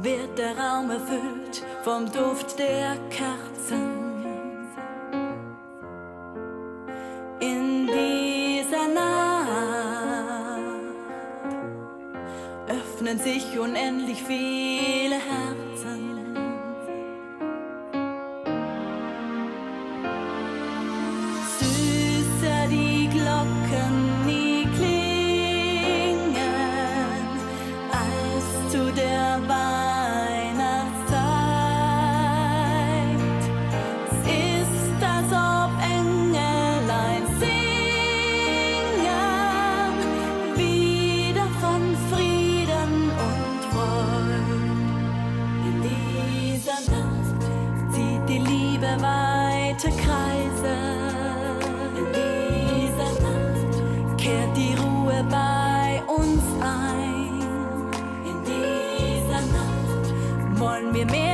wird der Raum erfüllt vom Duft der Kerzen. In dieser Nacht öffnen sich unendlich viele Herzen. Süßer die Glocken nie klingen als zu der Weihnachtszeit. Es ist, als ob Engelein singen, wieder von Frieden und Freud. In dieser Nacht zieht die Liebe weite Kreise. In dieser Nacht kehrt die Ruhe bei uns ein. In dieser Nacht wollen wir mehr